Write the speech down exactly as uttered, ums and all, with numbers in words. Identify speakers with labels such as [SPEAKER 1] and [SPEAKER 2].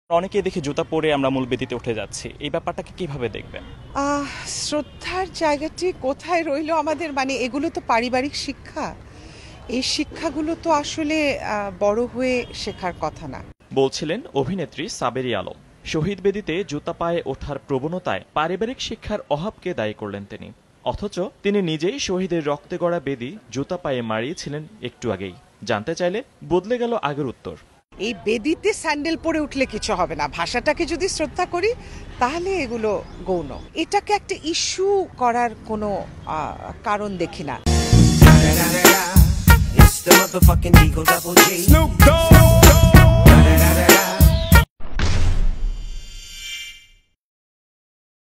[SPEAKER 1] অনেকেই দেখি জুতা পরে আমরা মূল বেদিতে উঠে যাচ্ছি, এই ব্যাপারটাকে কিভাবে দেখবেন?
[SPEAKER 2] আহ শ্রদ্ধার জায়গাটি কোথায় রইল আমাদের, মানে এগুলো তো পারিবারিক শিক্ষা, এই শিক্ষাগুলো তো আসলে বড় হয়ে শেখার কথা না।
[SPEAKER 1] বলছিলেন অভিনেত্রী সাবেরী আলম। শহীদ বেদিতে জুতা পায়ে ওঠার প্রবণতায় পারিবারিক শিক্ষার অভাবকে দায়ী করলেন তিনি। অথচ তিনি নিজেই শহীদের রক্তে গড়া বেদি জুতা পায়ে মারিয়েছিলেন একটু আগেই। জানতে চাইলে বদলে গেল আগের উত্তর।
[SPEAKER 2] এই বেদিতে স্যান্ডেল পরে উঠলে কিছু হবে না, ভাষাটাকে যদি শ্রদ্ধা করি তাহলে এগুলো গৌণ। এটাকে একটা ইস্যু করার কোনো কারণ দেখি না।
[SPEAKER 3] It's the motherfucking Eagle Double G. Snoop Dogg.